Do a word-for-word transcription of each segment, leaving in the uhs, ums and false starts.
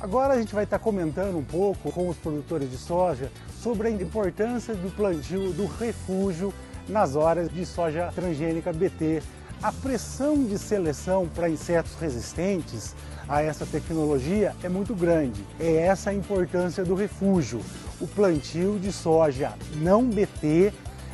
Agora a gente vai estar comentando um pouco com os produtores de soja sobre a importância do plantio do refúgio nas horas de soja transgênica B T. A pressão de seleção para insetos resistentes a essa tecnologia é muito grande. É essa a importância do refúgio, o plantio de soja não B T,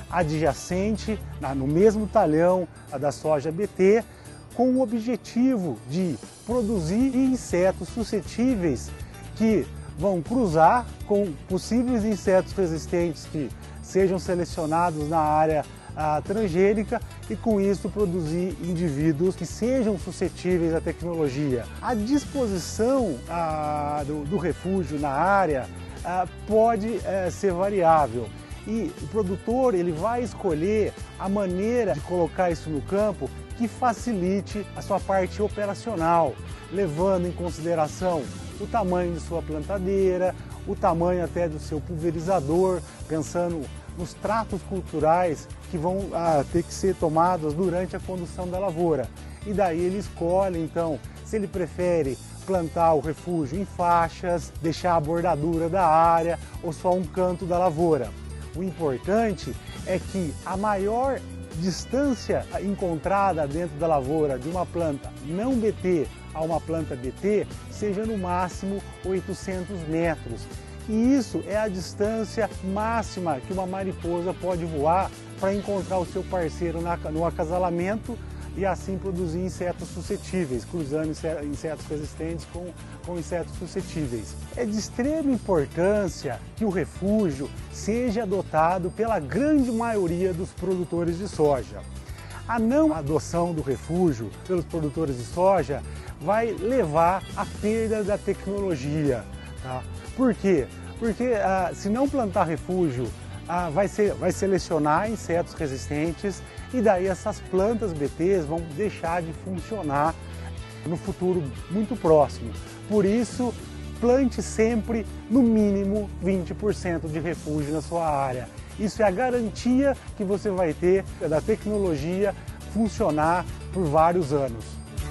adjacente, no mesmo talhão da soja B T, com o objetivo de produzir insetos suscetíveis que vão cruzar com possíveis insetos resistentes que sejam selecionados na área a, transgênica e com isso produzir indivíduos que sejam suscetíveis à tecnologia. A disposição a, do, do refúgio na área a, pode a, ser variável e o produtor ele vai escolher a maneira de colocar isso no campo que facilite a sua parte operacional, levando em consideração o tamanho de sua plantadeira, o tamanho até do seu pulverizador, pensando nos tratos culturais que vão ah, ter que ser tomados durante a condução da lavoura. E daí ele escolhe, então, se ele prefere plantar o refúgio em faixas, deixar a bordadura da área ou só um canto da lavoura. O importante é que a maior distância encontrada dentro da lavoura de uma planta não B T a uma planta B T seja no máximo oitocentos metros. E isso é a distância máxima que uma mariposa pode voar para encontrar o seu parceiro no acasalamento e assim produzir insetos suscetíveis, cruzando insetos resistentes com, com insetos suscetíveis. É de extrema importância que o refúgio seja adotado pela grande maioria dos produtores de soja. A não adoção do refúgio pelos produtores de soja vai levar à perda da tecnologia. Tá? Por quê? Porque ah, se não plantar refúgio, ah, vai, ser, vai selecionar insetos resistentes e daí essas plantas B Ts vão deixar de funcionar no futuro muito próximo. Por isso, plante sempre no mínimo vinte por cento de refúgio na sua área. Isso é a garantia que você vai ter da tecnologia funcionar por vários anos.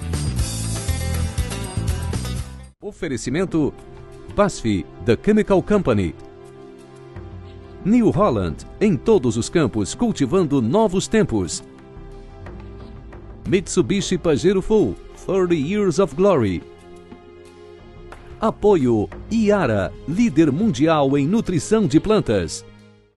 Oferecimento B A S F, The Chemical Company. New Holland, em todos os campos, cultivando novos tempos. Mitsubishi Pajero Full, thirty years of glory. Apoio Iara, líder mundial em nutrição de plantas.